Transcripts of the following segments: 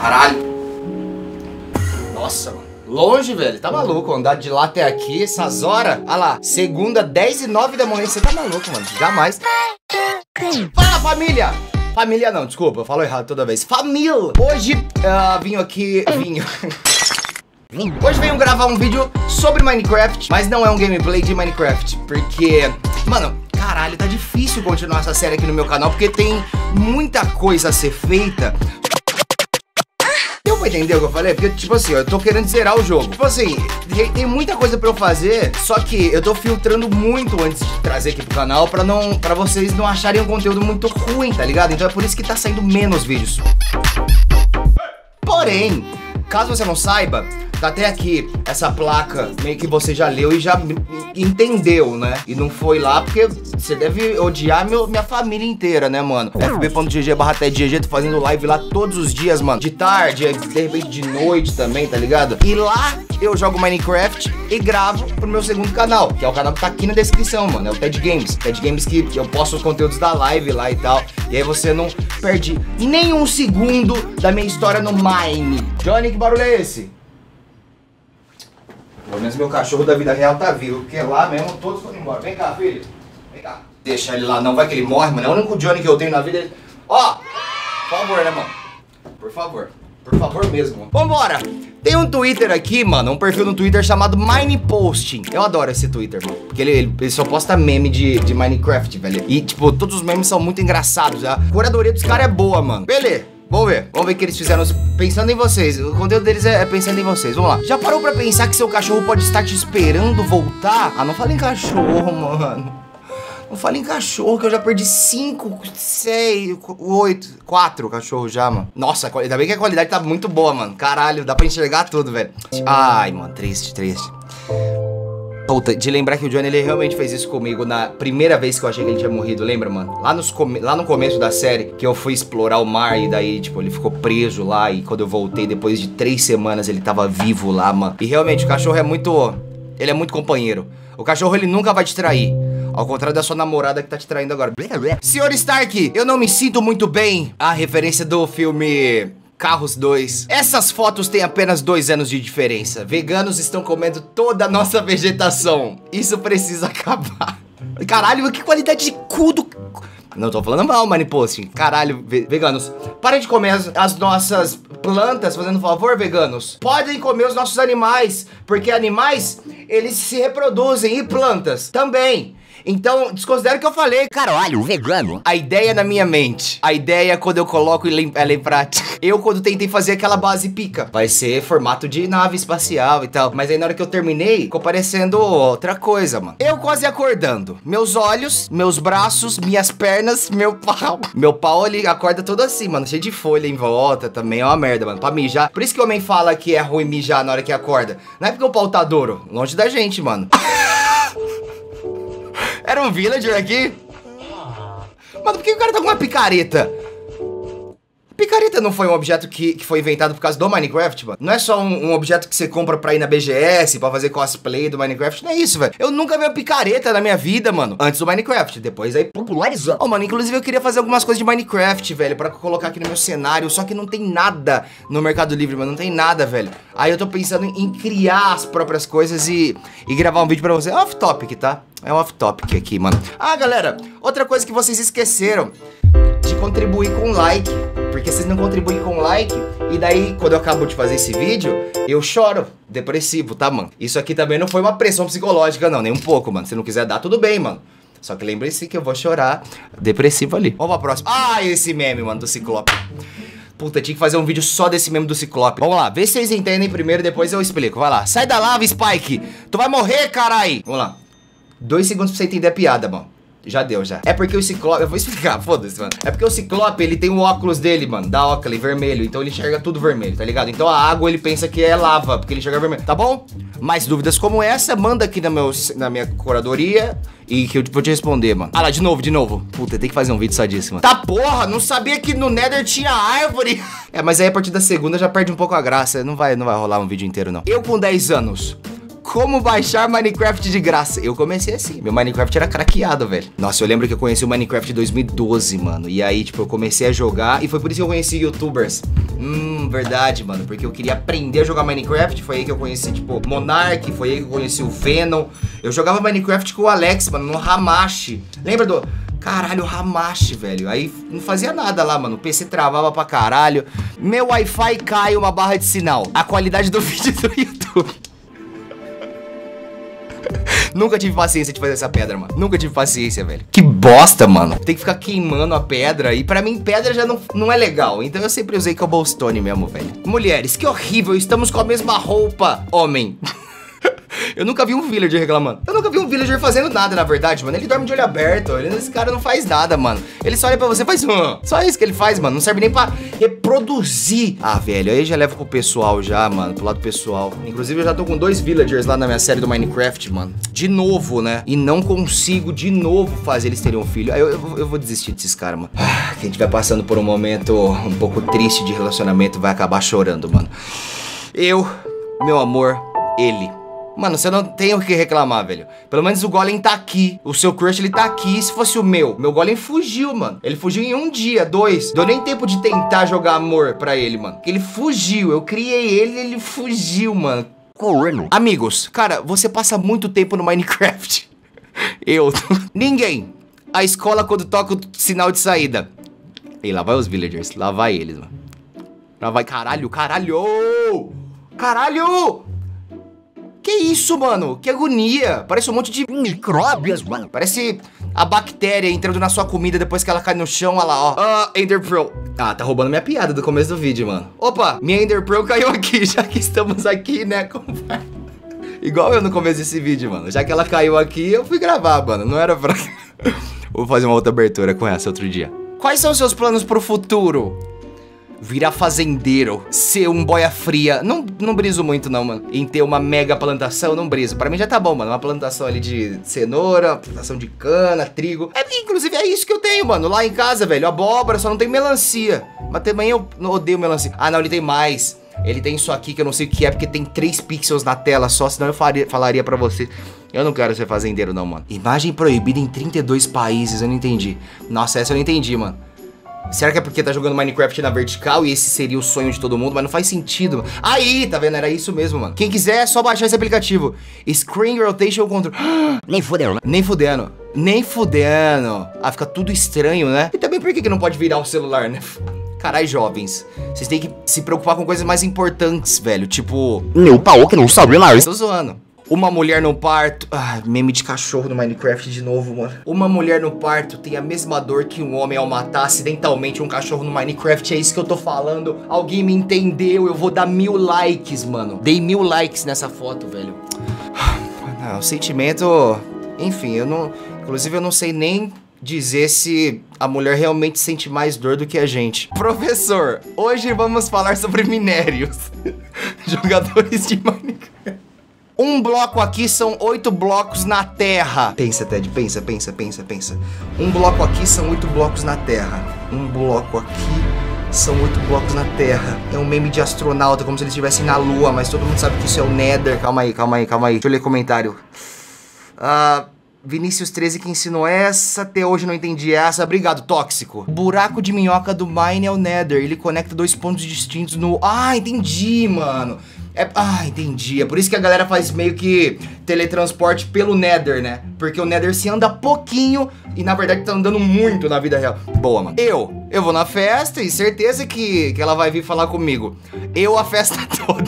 Caralho. Nossa, mano. Longe, velho. Tá maluco. Andar de lá até aqui, essas horas. Olha lá. Segunda, 10h09 da manhã. Você tá maluco, mano. Jamais. Fala, família. Família não, desculpa. Eu falo errado toda vez. Família. Hoje, Hoje venho gravar um vídeo sobre Minecraft, mas não é um gameplay de Minecraft, porque, mano, caralho, tá difícil continuar essa série aqui no meu canal, porque tem muita coisa a ser feita. Deu pra entender o que eu falei? Porque, tipo assim, eu tô querendo zerar o jogo. Tipo assim, tem muita coisa pra eu fazer, só que eu tô filtrando muito antes de trazer aqui pro canal pra vocês não acharem um conteúdo muito ruim, tá ligado? Então é por isso que tá saindo menos vídeos. Porém, caso você não saiba, tá até aqui essa placa, meio que você já leu e já entendeu, né? E não foi lá porque você deve odiar minha família inteira, né, mano? fb.gg/TEDGG, tô fazendo live lá todos os dias, mano. De tarde, de repente de noite também, tá ligado? E lá eu jogo Minecraft e gravo pro meu segundo canal, que é o canal que tá aqui na descrição, mano. É o TED Games. TED Games que eu posto os conteúdos da live lá e tal. E aí você não perde nenhum segundo da minha história no Mine. Johnny, que barulho é esse? Pelo menos meu cachorro da vida real tá vivo, porque lá mesmo todos foram embora. Vem cá, filho. Vem cá. Deixa ele lá, não vai que ele morre, mano. É o único Johnny que eu tenho na vida. Ó, por favor, né, mano? Por favor. Por favor mesmo. Vambora. Tem um Twitter aqui, mano, um perfil no Twitter chamado Mineposting. Eu adoro esse Twitter, mano, porque ele só posta meme de Minecraft, velho. E, tipo, todos os memes são muito engraçados. A curadoria dos caras é boa, mano. Beleza. Vamos ver o que eles fizeram pensando em vocês. O conteúdo deles é pensando em vocês. Vamos lá. Já parou pra pensar que seu cachorro pode estar te esperando voltar? Ah, não fala em cachorro, mano. Não fala em cachorro, que eu já perdi 5, 6, 8, 4 cachorros já, mano. Nossa, ainda bem que a qualidade tá muito boa, mano. Caralho, dá pra enxergar tudo, velho. Ai, mano, triste. Puta, de lembrar que o Johnny, ele realmente fez isso comigo na primeira vez que eu achei que ele tinha morrido, lembra, mano? Lá no começo da série, que eu fui explorar o mar e daí, tipo, ele ficou preso lá e quando eu voltei, depois de 3 semanas, ele tava vivo lá, mano. E realmente, o cachorro é muito... Ele é muito companheiro. O cachorro, ele nunca vai te trair. Ao contrário da sua namorada que tá te traindo agora. Senhor Stark, eu não me sinto muito bem. A referência do filme... Carros 2. Essas fotos têm apenas 2 anos de diferença. Veganos estão comendo toda a nossa vegetação. Isso precisa acabar. Caralho, que qualidade de cu do... Não tô falando mal, Mineposting. Caralho, veganos. Parem de comer as nossas plantas, fazendo favor, veganos. Podem comer os nossos animais, porque animais, eles se reproduzem e plantas também. Então, desconsidera o que eu falei. Caralho, vegano. A ideia na minha mente. A ideia quando eu coloco ela em prática. Eu quando tentei fazer aquela base pica. Vai ser formato de nave espacial e tal. Mas aí na hora que eu terminei, ficou parecendo outra coisa, mano. Eu quase acordando. Meus olhos, meus braços, minhas pernas, meu pau. Meu pau, ele acorda todo assim, mano. Cheio de folha em volta também. É uma merda, mano. Pra mijar. Por isso que o homem fala que é ruim mijar na hora que acorda. Não é porque o pau tá duro. Longe da gente, mano. Era um villager aqui? Mano, por que o cara tá com uma picareta? Picareta não foi um objeto que foi inventado por causa do Minecraft, mano? Não é só um objeto que você compra pra ir na BGS, pra fazer cosplay do Minecraft. Não é isso, velho. Eu nunca vi uma picareta na minha vida, mano. Antes do Minecraft. Depois aí popularizou. Oh, mano, inclusive eu queria fazer algumas coisas de Minecraft, velho, pra colocar aqui no meu cenário. Só que não tem nada no Mercado Livre, mano. Não tem nada, velho. Aí eu tô pensando em criar as próprias coisas e gravar um vídeo pra você. É off-topic, tá? É um off-topic aqui, mano. Ah, galera, outra coisa que vocês esqueceram de contribuir com like. Porque vocês não contribuem com like. E daí, quando eu acabo de fazer esse vídeo, eu choro, depressivo, tá, mano? Isso aqui também não foi uma pressão psicológica, não, nem um pouco, mano. Se não quiser dar, tudo bem, mano. Só que lembre-se que eu vou chorar depressivo ali. Vamos pra próxima. Ah, esse meme, mano, do Ciclope. Puta, tinha que fazer um vídeo só desse meme do Ciclope. Vamos lá, vê se vocês entendem primeiro, depois eu explico. Vai lá, sai da lava, Spike. Tu vai morrer, carai. Vamos lá. 2 segundos pra você entender a piada, mano. Já deu, já. É porque o Ciclope... Eu vou explicar, foda-se, mano. É porque o Ciclope, ele tem o óculos dele, mano, da Oakley, vermelho. Então ele enxerga tudo vermelho, tá ligado? Então a água, ele pensa que é lava, porque ele enxerga vermelho. Tá bom? Mais dúvidas como essa, manda aqui na minha curadoria e que eu vou te responder, mano. Ah lá, de novo. Puta, tem que fazer um vídeo só disso, mano. Tá porra, não sabia que no Nether tinha árvore. É, mas aí a partir da segunda já perde um pouco a graça. Não vai rolar um vídeo inteiro, não. Eu com 10 anos... Como baixar Minecraft de graça? Eu comecei assim, meu Minecraft era craqueado, velho. Nossa, eu lembro que eu conheci o Minecraft em 2012, mano. E aí, tipo, eu comecei a jogar e foi por isso que eu conheci YouTubers. Verdade, mano, porque eu queria aprender a jogar Minecraft. Foi aí que eu conheci, tipo, Monark, foi aí que eu conheci o Venom. Eu jogava Minecraft com o Alex, mano, no Hamashi. Lembra do... Caralho, o Hamashi, velho. Aí não fazia nada lá, mano. O PC travava pra caralho. Meu Wi-Fi cai uma barra de sinal. A qualidade do vídeo do YouTube. Nunca tive paciência de fazer essa pedra, mano. Nunca tive paciência, velho. Que bosta, mano. Tem que ficar queimando a pedra. E pra mim, pedra já não é legal. Então eu sempre usei cobblestone mesmo, velho. Mulheres, que horrível. Estamos com a mesma roupa. Homem. Eu nunca vi um villager reclamando. Eu nunca vi um villager fazendo nada, na verdade, mano. Ele dorme de olho aberto. Esse cara não faz nada, mano. Ele só olha pra você e faz... Só isso que ele faz, mano. Não serve nem pra reproduzir. Ah, velho, aí já leva pro pessoal já, mano. Pro lado pessoal. Inclusive, eu já tô com 2 villagers lá na minha série do Minecraft, mano. De novo, né? E não consigo de novo fazer eles terem um filho. Aí eu vou desistir desses caras, mano. Quem estiver passando por um momento um pouco triste de relacionamento vai acabar chorando, mano. Eu, meu amor, ele... Mano, você não tem o que reclamar, velho. Pelo menos o Golem tá aqui. O seu crush, ele tá aqui. E se fosse o meu Golem fugiu, mano. Ele fugiu em 1 dia, 2. Deu nem tempo de tentar jogar amor pra ele, mano. Porque ele fugiu. Eu criei ele e ele fugiu, mano. Correndo. Amigos, cara, você passa muito tempo no Minecraft. Eu. Ninguém. A escola quando toca o sinal de saída. E lá vai os villagers. Lá vai eles, mano. Lá vai. Caralho, caralho. Caralho. Que isso, mano? Que agonia. Parece um monte de micróbios, mano. Parece a bactéria entrando na sua comida depois que ela cai no chão. Olha lá, ó. Ender Pearl. Ah, tá roubando minha piada do começo do vídeo, mano. Opa, minha Ender Pearl caiu aqui. Já que estamos aqui, né? Como vai? Igual eu no começo desse vídeo, mano. Já que ela caiu aqui, eu fui gravar, mano. Não era pra... Vou fazer uma outra abertura com essa outro dia. Quais são os seus planos pro futuro? Virar fazendeiro, ser um boia fria. Não briso muito não, mano. Em ter uma mega plantação, não briso. Pra mim já tá bom, mano. Uma plantação ali de cenoura, plantação de cana, trigo. Inclusive é isso que eu tenho, mano. Lá em casa, velho, abóbora, só não tem melancia. Mas também eu odeio melancia. Ah, não, ele tem mais. Ele tem isso aqui que eu não sei o que é, porque tem 3 pixels na tela só, senão eu falaria pra você. Eu não quero ser fazendeiro não, mano. Imagem proibida em 32 países, eu não entendi. Nossa, essa eu não entendi, mano. Será que é porque tá jogando Minecraft na vertical e esse seria o sonho de todo mundo? Mas não faz sentido. Aí, tá vendo? Era isso mesmo, mano. Quem quiser é só baixar esse aplicativo. Screen Rotation Control. Nem fudendo, né? Nem fudendo. Nem fudendo. Ah, fica tudo estranho, né? E também por que não pode virar o celular, né? Carai, jovens. Vocês têm que se preocupar com coisas mais importantes, velho. Tipo... Meu pau que não sabe mais. Tô zoando. Uma mulher no parto... Ah, meme de cachorro no Minecraft de novo, mano. Uma mulher no parto tem a mesma dor que um homem ao matar acidentalmente um cachorro no Minecraft. É isso que eu tô falando. Alguém me entendeu. Eu vou dar 1000 likes, mano. Dei 1000 likes nessa foto, velho. Ah, o sentimento... Enfim, eu não... Inclusive, eu não sei nem dizer se a mulher realmente sente mais dor do que a gente. Professor, hoje vamos falar sobre minérios. Jogadores de Minecraft. Um bloco aqui são 8 blocos na Terra. Pensa, Ted, pensa. Um bloco aqui são 8 blocos na Terra. Um bloco aqui são 8 blocos na Terra. É um meme de astronauta, como se eles estivessem na Lua, mas todo mundo sabe que isso é o Nether. Calma aí. Deixa eu ler comentário. Vinícius 13 que ensinou essa, até hoje não entendi essa. Obrigado, tóxico. O buraco de minhoca do Mine é o Nether. Ele conecta 2 pontos distintos no... Ah, entendi, mano. Entendi. É por isso que a galera faz meio que teletransporte pelo Nether, né? Porque o Nether se anda pouquinho e na verdade tá andando muito na vida real. Boa, mano. Eu vou na festa e certeza que ela vai vir falar comigo. Eu a festa toda.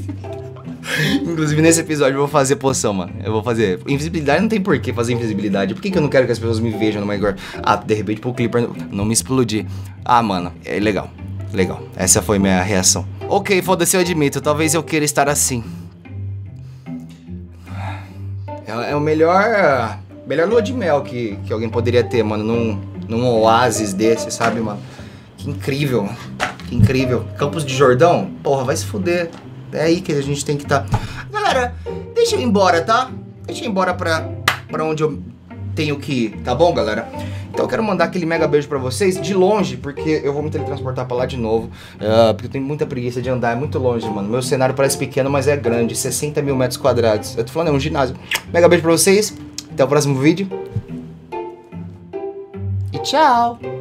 Inclusive nesse episódio eu vou fazer poção, mano. Eu vou fazer... Invisibilidade não tem por que fazer invisibilidade. Por que eu não quero que as pessoas me vejam no Minecraft? Ah, de repente pro Clipper não me explodir. Ah, mano, é legal. Legal, essa foi minha reação. Ok, foda-se, eu admito, talvez eu queira estar assim. É o melhor lua de mel que alguém poderia ter, mano. Num oásis desse, sabe, mano? Que incrível, mano. Que incrível. Campos de Jordão? Porra, vai se fuder. É aí que a gente tem que estar. Galera, deixa eu ir embora, tá? Deixa eu ir embora pra onde eu tenho que ir, tá bom, galera? Então eu quero mandar aquele mega beijo pra vocês de longe, porque eu vou me teletransportar pra lá de novo, porque eu tenho muita preguiça de andar, é muito longe, mano. Meu cenário parece pequeno, mas é grande, 60 mil metros quadrados. Eu tô falando, é um ginásio. Mega beijo pra vocês, até o próximo vídeo. E tchau!